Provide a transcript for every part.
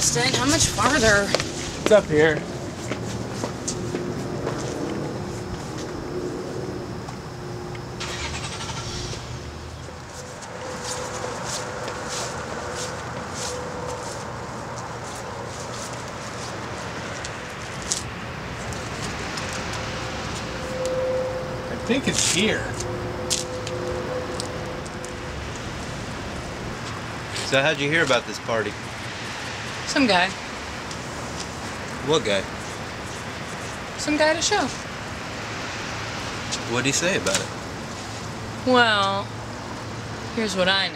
Justin, how much farther? It's up here. I think it's here. So how'd you hear about this party? Some guy. What guy? Some guy at a show. What'd he say about it? Well, here's what I know.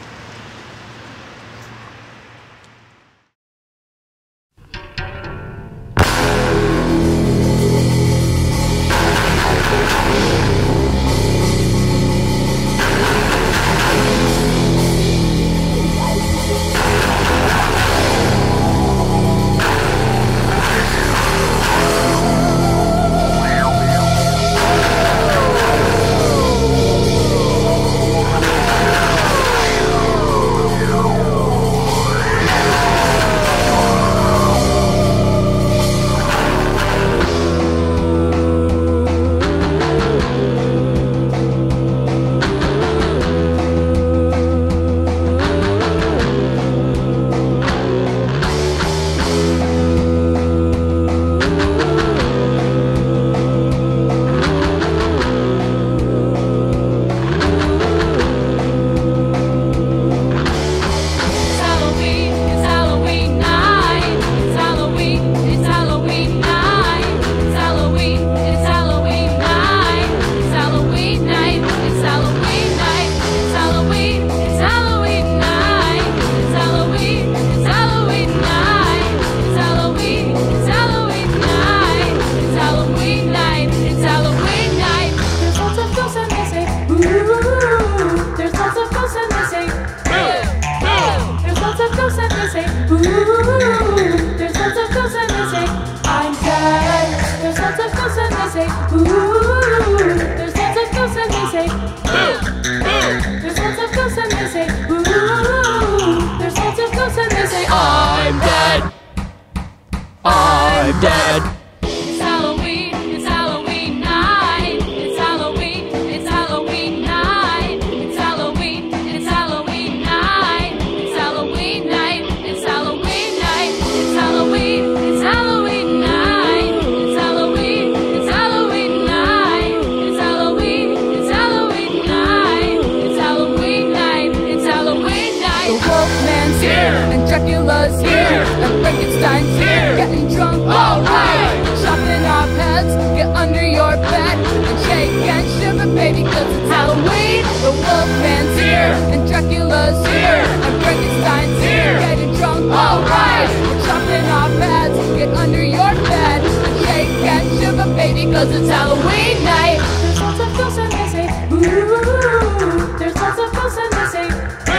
I'm dead. It's Halloween, it's Halloween night. It's Halloween, it's Halloween night. It's Halloween, it's Halloween night. It's Halloween night, it's Halloween night. It's Halloween, it's Halloween night. It's Halloween, it's Halloween night. It's Halloween, it's Halloween night. It's Halloween night, it's Halloween night. The Wolfman's here, and Dracula's here, and Frankenstein's here, getting drunk, alright. Chopping off heads, get under your bed, and shake and shiver, baby, cause it's Halloween. The Wolfman's here, and Dracula's here, and Frankenstein's here, getting drunk, alright. Chopping off heads, get under your bed, and shake and shiver, baby, cause it's Halloween night. There's lots of ghosts and they say, ooh. There's lots of ghosts and they say,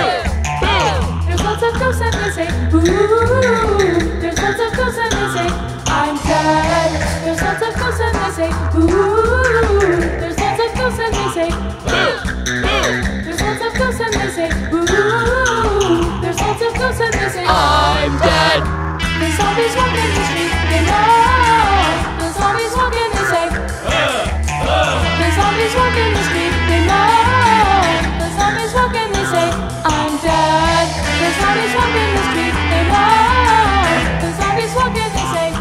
there's lots of ghosts and they say, ooh. There's lots of ghosts and they say, I'm dead. There's lots of ghosts and they say, ooh. There's lots of ghosts and they say, there's lots of ghosts and they say, ooh. There's lots of ghosts and they say, I'm dead. the zombies walk in the street, they know. The zombies walk in, they say, the zombies walk in the street, they know. The zombies walk in, they say, I'm dead. The zombies walk in the street, they know. The zombies walk in, they say,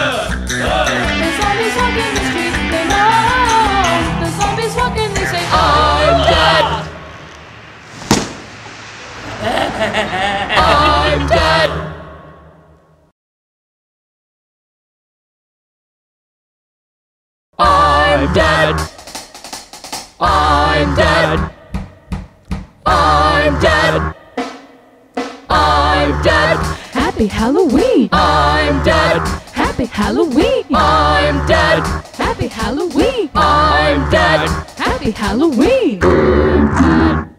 the zombies walk in the street, they know. The zombies walk in, they say, I'm dead. I'm dead. I'm dead. I'm dead. I'm dead. I'm dead. Happy Halloween! I'm dead. Happy Halloween! I'm dead. Happy Halloween! I'm dead. Happy Halloween! I'm dead.